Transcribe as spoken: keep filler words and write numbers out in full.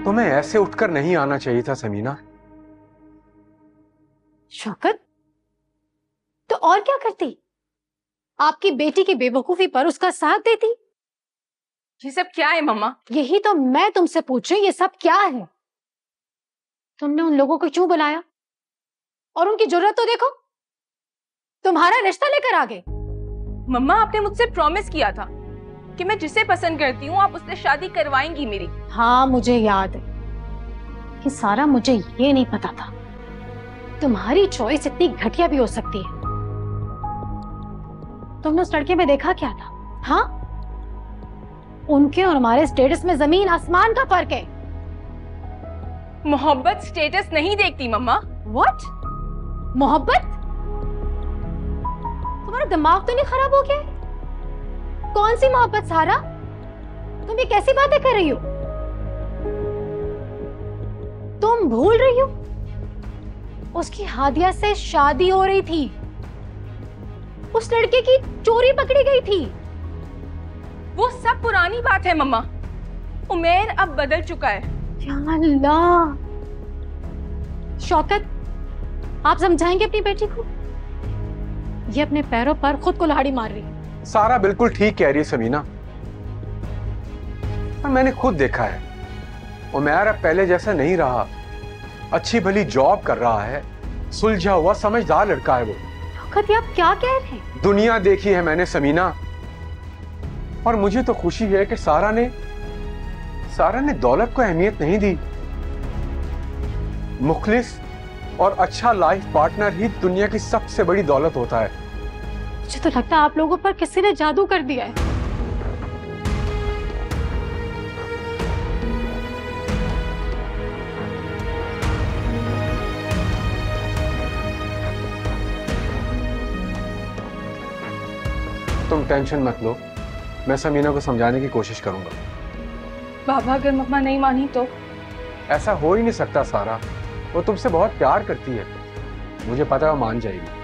तुम्हें ऐसे उठकर नहीं आना चाहिए था समीना। शौकत, तो और क्या करती? आपकी बेटी की बेवकूफी पर उसका साथ देती? ये सब क्या है मम्मा? यही तो मैं तुमसे पूछ रही हूँ, ये सब क्या है? तुमने उन लोगों को क्यों बुलाया? और उनकी जरूरत तो देखो, तुम्हारा रिश्ता लेकर आ गए। मम्मा, आपने मुझसे प्रॉमिस किया था कि मैं जिसे पसंद करती हूँ आप उससे शादी करवाएंगी मेरी। हाँ मुझे याद है कि सारा, मुझे ये नहीं पता था तुम्हारी चॉइस इतनी घटिया भी हो सकती है। तुमने उस लड़के में देखा क्या था? हाँ, उनके और हमारे स्टेटस में जमीन आसमान का फर्क है। मोहब्बत स्टेटस नहीं देखती मम्मा। व्हाट? मोहब्बत? तुम्हारा दिमाग तो नहीं खराब हो गया? कौन सी मोहब्बत सारा? तुम ये कैसी बातें कर रही हो? तुम भूल रही हो उसकी हादिया से शादी हो रही थी, उस लड़के की चोरी पकड़ी गई थी। वो सब पुरानी बात है मम्मा। उमेर अब बदल चुका है। या अल्लाह। शौकत, आप समझाएंगे अपनी बेटी को? ये अपने पैरों पर खुद को कुल्हाड़ी मार रही है। सारा बिल्कुल ठीक कह रही है समीना, पर मैंने खुद देखा है उमैर अब पहले जैसा नहीं रहा। अच्छी भली जॉब कर रहा है, सुलझा हुआ समझदार लड़का है वो। शौकत, ये आप क्या कह रहे हैं? दुनिया देखी है मैंने समीना, और मुझे तो खुशी है कि सारा ने सारा ने दौलत को अहमियत नहीं दी। मुखलिस और अच्छा लाइफ पार्टनर ही दुनिया की सबसे बड़ी दौलत होता है। मुझे तो लगता है आप लोगों पर किसी ने जादू कर दिया है। तुम टेंशन मत लो, मैं समीना को समझाने की कोशिश करूंगा। बाबा, अगर मम्मा नहीं मानी तो? ऐसा हो ही नहीं सकता सारा, वो तुमसे बहुत प्यार करती है, मुझे पता है वो मान जाएगी।